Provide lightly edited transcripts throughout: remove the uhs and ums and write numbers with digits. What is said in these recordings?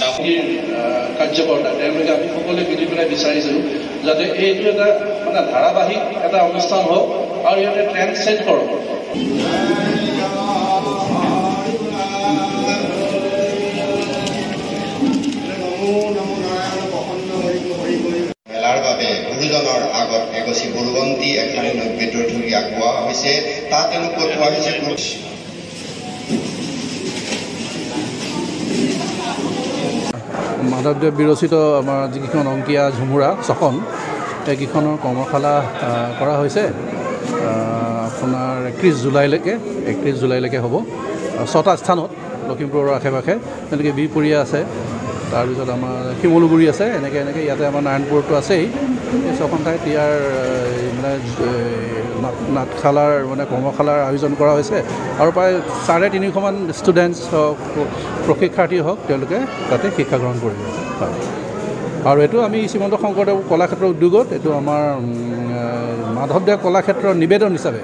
কাৰ্যকৰ্তা তেওঁলোকে আমি সকলোৱে মিলি পেলাই বিচাৰিছোঁ যাতে এইটো এটা মানে ধাৰাবাহিক এটা অনুষ্ঠান হওক আৰু ইয়াতে ট্ৰেণ্ড ছেট কৰক। মেলাৰ বাবে গুৰুজনৰ আগত এগছি বুৰবন্তী এখানি নৈবেদ্য ধৰি আগবঢ়োৱা হৈছে। তাত এনেকৈ কোৱা হৈছে মাধৱদেৱ বিৰচিত আমাৰ যিকেইখন অংকীয়া ঝুমুৰা ছখন সেইকেইখনৰ কৰ্মশালা কৰা হৈছে আপোনাৰ 31 জুলাইলৈকে হ'ব। 6টা স্থানত লখিমপুৰৰ আশে পাশে তেনেকৈ বিহপুৰীয়া আছে, তাৰপিছত আমাৰ শিমলুগুৰি আছে, এনেকৈ ইয়াতে আমাৰ নাৰায়ণপুৰতো আছেই। এই ছখন ঠাইত ইয়াৰ মানে নাটশালাৰ মানে কৰ্মশালাৰ আয়োজন কৰা হৈছে আৰু প্ৰায় 350মান ষ্টুডেণ্টছ হওক প্ৰশিক্ষাৰ্থী হওক তেওঁলোকে তাতে শিক্ষা গ্ৰহণ কৰিব। হয়, আৰু এইটো আমি শ্ৰীমন্ত শংকৰদেৱ কলাক্ষেত্ৰ উদ্যোগত এইটো আমাৰ মাধৱদেৱ কলাক্ষেত্ৰৰ নিবেদন হিচাপে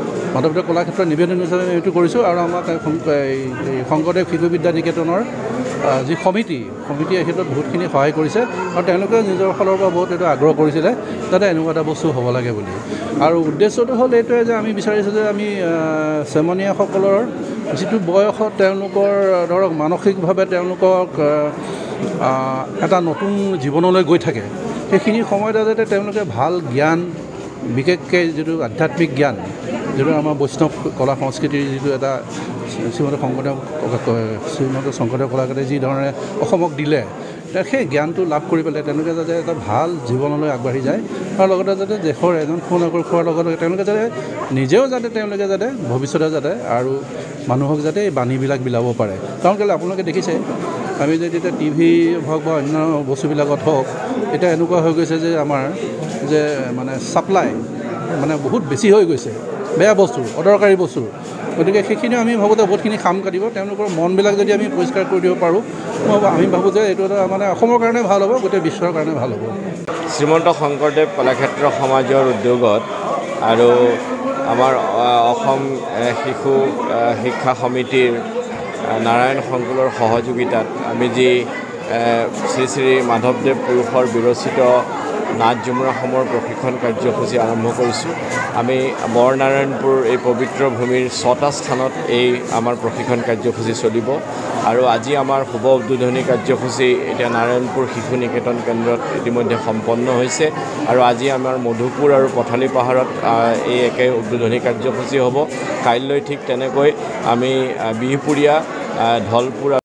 এইটো কৰিছোঁ। আৰু আমাক শংকৰদেৱ শিশু বিদ্যা নিকেতনৰ যি সমিতিয়ে এই ক্ষেত্ৰত বহুতখিনি সহায় কৰিছে আৰু তেওঁলোকে নিজৰ ফালৰ পৰা বহুত এইটো আগ্ৰহ কৰিছিলে যাতে এনেকুৱা এটা বস্তু হ'ব লাগে বুলি। আৰু উদ্দেশ্যটো হ'ল এইটোৱে যে আমি বিচাৰিছোঁ যে আমি চেমনীয়াসকলৰ যিটো বয়সত তেওঁলোকৰ ধৰক মানসিকভাৱে তেওঁলোকক এটা নতুন জীৱনলৈ গৈ থাকে, সেইখিনি সময়তে যাতে তেওঁলোকে ভাল জ্ঞান, বিশেষকৈ যিটো আধ্যাত্মিক জ্ঞান, যিটো আমাৰ বৈষ্ণৱ কলা সংস্কৃতিৰ যিটো এটা শ্ৰীমন্ত শংকৰদেৱ কলাক্ষেত্ৰই যি ধৰণে অসমক দিলে, সেই জ্ঞানটো লাভ কৰি পেলাই তেওঁলোকে যাতে এটা ভাল জীৱনলৈ আগবাঢ়ি যায় আৰু লগতে যাতে দেশৰ এজন সুনাগৰিক হোৱাৰ লগতে তেওঁলোকে যাতে নিজেও তেওঁলোকে ভৱিষ্যতে আৰু মানুহক যাতে এই বাণীবিলাক বিলাব পাৰে। কাৰণ কেলৈ আপোনালোকে দেখিছে আমি যদি এতিয়া টিভি হওক বা অন্য বস্তুবিলাকত হওক, এতিয়া এনেকুৱা হৈ গৈছে যে আমাৰ যে মানে ছাপ্লাই মানে বহুত বেছি হৈ গৈছে বেয়া বস্তু, অদৰকাৰী বস্তু। গতিকে সেইখিনিও আমি ভাবোঁ যে বহুতখিনি কাম কাটিব। তেওঁলোকৰ মনবিলাক যদি আমি পৰিষ্কাৰ কৰি দিব পাৰোঁ, আমি ভাবোঁ যে এইটো এটা মানে অসমৰ কাৰণে ভাল হ'ব, গোটেই বিশ্বৰ কাৰণে ভাল হ'ব। শ্ৰীমন্ত শংকৰদেৱ কলাক্ষেত্ৰ সমাজৰ উদ্যোগত আৰু আমাৰ অসম শিশু শিক্ষা সমিতিৰ নাৰায়ণ সংকুলৰ সহযোগিতাত আমি যি শ্ৰী শ্ৰী মাধৱদেৱ পুৰুষৰ বিৰচিত নাট ঝুমুৰাসমূহৰ প্ৰশিক্ষণ কাৰ্যসূচী আৰম্ভ কৰিছোঁ। আমি বৰনাৰায়ণপুৰ এই পবিত্ৰ ভূমিৰ 6টা স্থানত এই আমাৰ প্ৰশিক্ষণ কাৰ্যসূচী চলিব আৰু আজি আমাৰ শুভ উদ্বোধনী কাৰ্যসূচী এতিয়া নাৰায়ণপুৰ শিশু নিকেতন কেন্দ্ৰত ইতিমধ্যে সম্পন্ন হৈছে আৰু আজি আমাৰ মধুপুৰ আৰু পথালি পাহাৰত এই একে উদ্বোধনী কাৰ্যসূচী হ'ব। কাইলৈ ঠিক তেনেকৈ আমি বিহপুৰীয়া, ঢলপুৰ